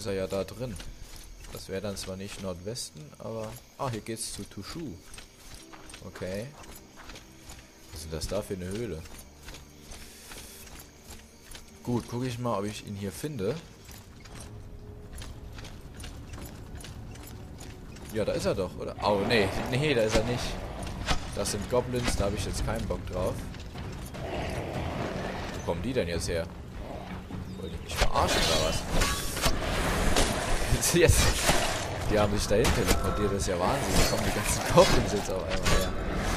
ist er ja da drin. Das wäre dann zwar nicht Nordwesten, aber... Ah, hier geht's zu Tushu. Okay. Was ist das da für eine Höhle? Gut, gucke ich mal, ob ich ihn hier finde. Ja, da ist er doch, oder? Oh, nee. Nee, da ist er nicht. Das sind Goblins, da habe ich jetzt keinen Bock drauf. Wo kommen die denn jetzt her? Wollt ihr mich verarschen oder was? Jetzt... Die haben sich dahin teleportiert, das ist ja Wahnsinn. Da kommen die ganzen Goblins jetzt auf einmal her.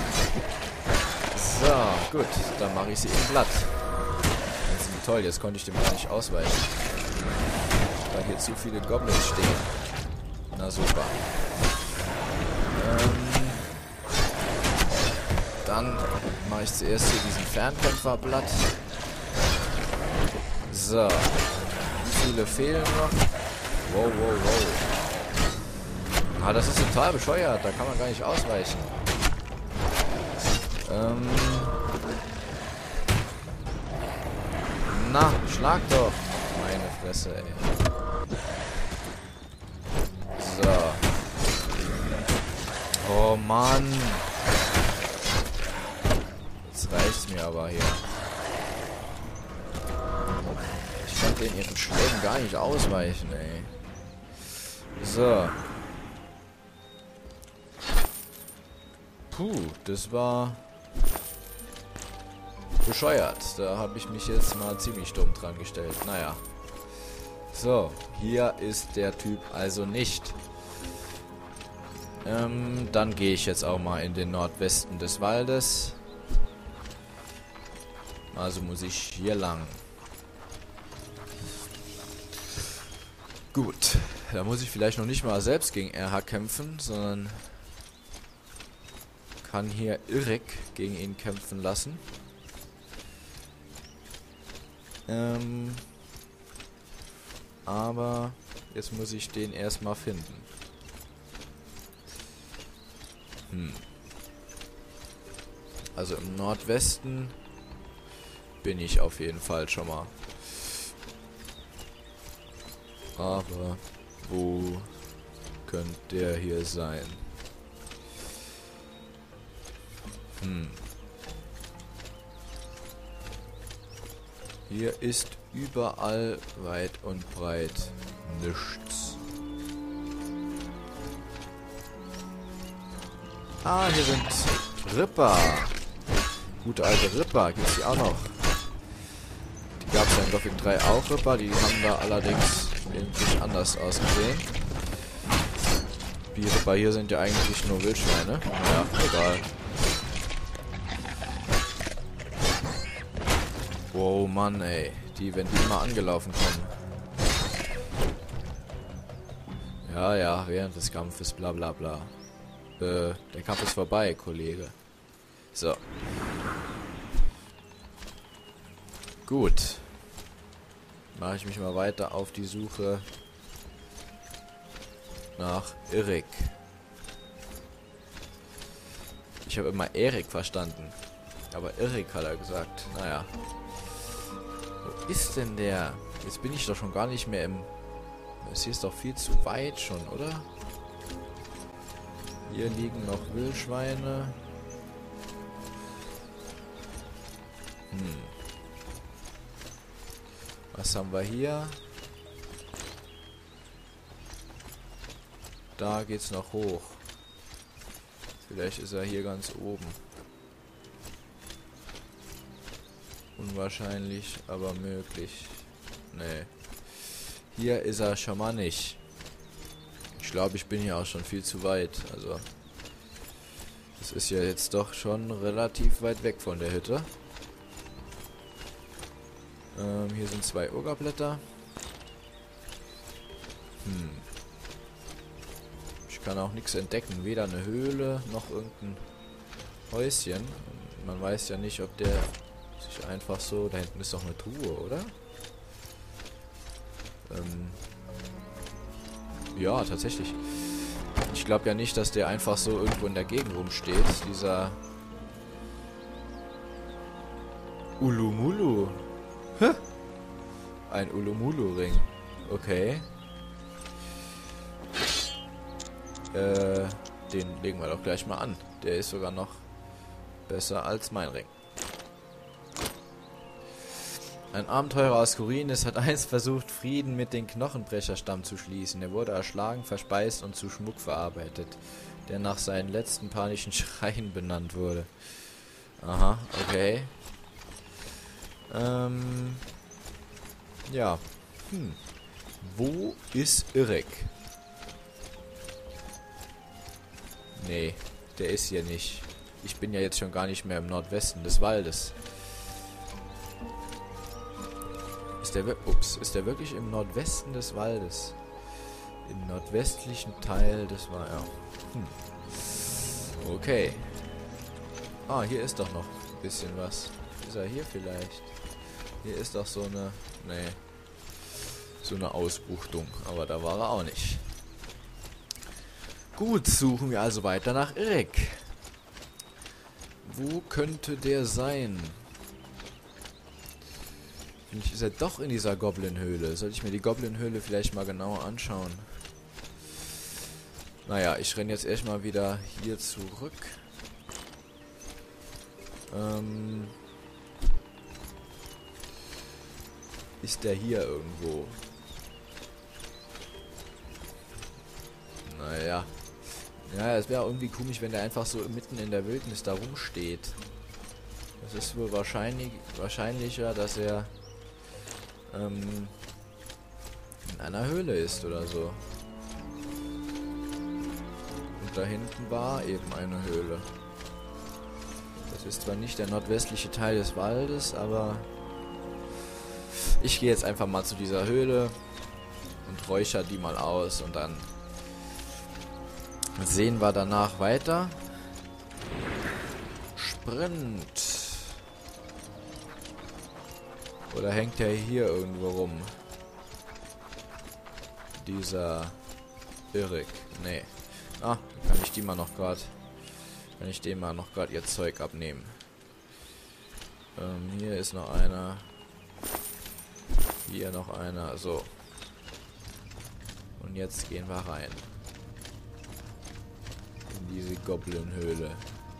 So, gut. Dann mache ich sie in Blatt. Das ist toll, jetzt konnte ich dem gar nicht ausweichen. Weil hier zu viele Goblins stehen. Na super. Dann mache ich zuerst hier diesen Fernkämpferblatt. So. Wie viele fehlen noch? Wow, wow, wow. Ah, das ist total bescheuert. Da kann man gar nicht ausweichen. Na, schlag doch. Meine Fresse, ey. So. Oh, Mann. Jetzt reicht's mir aber hier. Ich konnte in ihren Schlägen gar nicht ausweichen, ey. So. Puh, das war bescheuert. Da habe ich mich jetzt mal ziemlich dumm dran gestellt. Naja. So, hier ist der Typ also nicht. Dann gehe ich jetzt auch mal in den Nordwesten des Waldes. Also muss ich hier lang. Gut, da muss ich vielleicht noch nicht mal selbst gegen RH kämpfen, sondern kann hier Irek gegen ihn kämpfen lassen. Aber jetzt muss ich den erstmal finden. Also im Nordwesten bin ich auf jeden Fall schon mal. Aber wo könnte der hier sein? Hier ist überall weit und breit nichts. Ah, hier sind Ripper. Gute alte Ripper, gibt's die auch noch. Die gab es ja in Gothic 3 auch, Ripper. Die haben da allerdings irgendwie anders ausgesehen. Die Ripper hier sind ja eigentlich nur Wildschweine. Ja, egal. Wow, Mann, ey. Wenn die immer angelaufen kommen. Ja, ja, während des Kampfes, bla bla bla. Der Kampf ist vorbei, Kollege. So. Gut. Mache ich mich mal weiter auf die Suche nach Irek. Ich habe immer Erik verstanden. Aber Irek hat er gesagt. Naja. Wo ist denn der? Jetzt bin ich doch schon gar nicht mehr im... Es hier ist doch viel zu weit schon, oder? Hier liegen noch Wildschweine. Was haben wir hier? Da geht's noch hoch. Vielleicht ist er hier ganz oben. Unwahrscheinlich, aber möglich. Nee. Hier ist er schon mal nicht. Ich glaube, ich bin hier auch schon viel zu weit. Also, das ist ja jetzt doch schon relativ weit weg von der Hütte. Hier sind 2 Ogerblätter. Ich kann auch nichts entdecken. Weder eine Höhle, noch irgendein Häuschen. Man weiß ja nicht, ob der sich einfach so... Da hinten ist doch eine Truhe, oder? Ja, tatsächlich. Ich glaube ja nicht, dass der einfach so irgendwo in der Gegend rumsteht. Dieser... Ulumulu. Hä? Ein Ulumulu-Ring. Okay. Den legen wir doch gleich mal an. Der ist sogar noch besser als mein Ring. Ein Abenteurer aus Khorinis hat einst versucht, Frieden mit dem Knochenbrecherstamm zu schließen. Er wurde erschlagen, verspeist und zu Schmuck verarbeitet, der nach seinen letzten panischen Schreien benannt wurde. Aha, okay. Ja. Wo ist Irek? Nee, der ist hier nicht. Ich bin ja jetzt schon gar nicht mehr im Nordwesten des Waldes. Ist der wirklich im Nordwesten des Waldes? Im nordwestlichen Teil des Waldes. Ja. Okay. Ah, hier ist doch noch ein bisschen was. Ist er hier vielleicht? Hier ist doch so eine... Nee. So eine Ausbuchtung. Aber da war er auch nicht. Gut, suchen wir also weiter nach Irek. Wo könnte der sein? Vielleicht ist er doch in dieser Goblin-Höhle. Soll ich mir die Goblin-Höhle vielleicht mal genauer anschauen? Naja, ich renne jetzt erstmal wieder hier zurück. Ist der hier irgendwo? Naja. Ja, es wäre irgendwie komisch, wenn der einfach so mitten in der Wildnis da rumsteht. Das ist wohl wahrscheinlicher, dass er in einer Höhle ist oder so. Und da hinten war eben eine Höhle. Das ist zwar nicht der nordwestliche Teil des Waldes, aber ich gehe jetzt einfach mal zu dieser Höhle und räuchere die mal aus und dann sehen wir danach weiter. Sprint. Oder hängt der hier irgendwo rum? Dieser Irek. Nee. Ah, kann ich die mal noch gerade... Kann ich dem mal noch gerade ihr Zeug abnehmen. Hier ist noch einer. Hier noch einer. So. Und jetzt gehen wir rein. In diese Goblin-Höhle.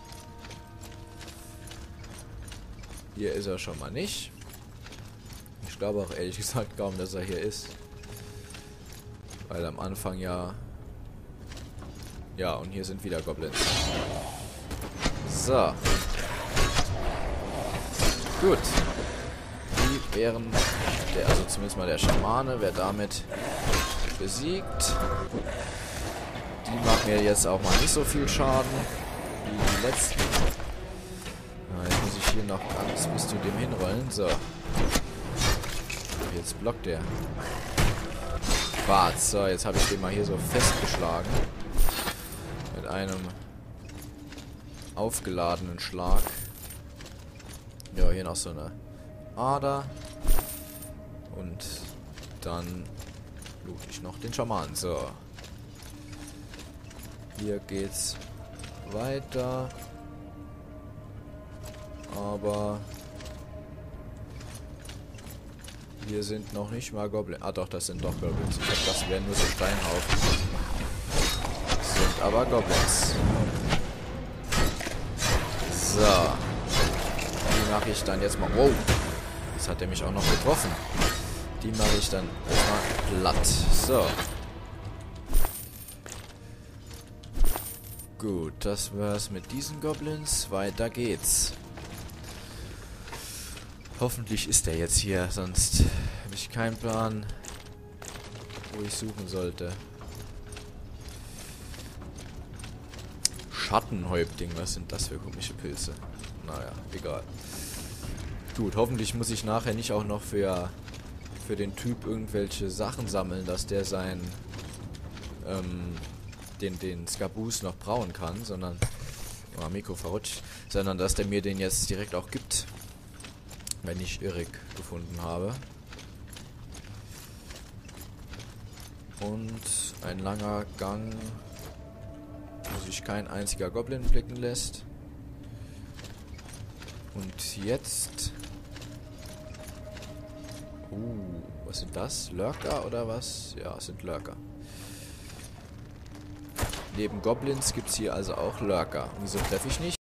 Hier ist er schon mal nicht. Ich glaube auch ehrlich gesagt kaum, dass er hier ist. Weil am Anfang ja... Ja, und hier sind wieder Goblins. So. Gut. Die wären... also zumindest mal der Schamane, wer damit besiegt. Die machen mir jetzt auch mal nicht so viel Schaden wie die letzten. Jetzt muss ich hier noch ganz bis zu dem hinrollen. So. Jetzt blockt der. Wart, so, jetzt habe ich den mal hier so festgeschlagen. Mit einem aufgeladenen Schlag. Ja, hier noch so eine Ader. Und dann loot ich noch den Schamanen. So. Hier geht's weiter. Aber hier sind noch nicht mal Goblins. Ah doch, das sind doch Goblins. Ich glaube, das wären nur so Steinhaufen. Das sind aber Goblins. So. Die mache ich dann jetzt mal... Wow. Jetzt hat er mich auch noch getroffen. Die mache ich dann erstmal platt. So. Gut, das war's mit diesen Goblins. Weiter geht's. Hoffentlich ist er jetzt hier, sonst habe ich keinen Plan, wo ich suchen sollte. Schattenhäuptling, was sind das für komische Pilze? Naja, egal. Gut, hoffentlich muss ich nachher nicht auch noch für den Typ irgendwelche Sachen sammeln, dass der sein den Skabus noch brauen kann, sondern Mikro verrutscht, sondern dass der mir den jetzt direkt auch gibt, wenn ich Irek gefunden habe. Und ein langer Gang, wo sich kein einziger Goblin blicken lässt. Und jetzt... was sind das? Lurker oder was? Ja, es sind Lurker. Neben Goblins gibt es hier also auch Lurker. Wieso treffe ich nicht?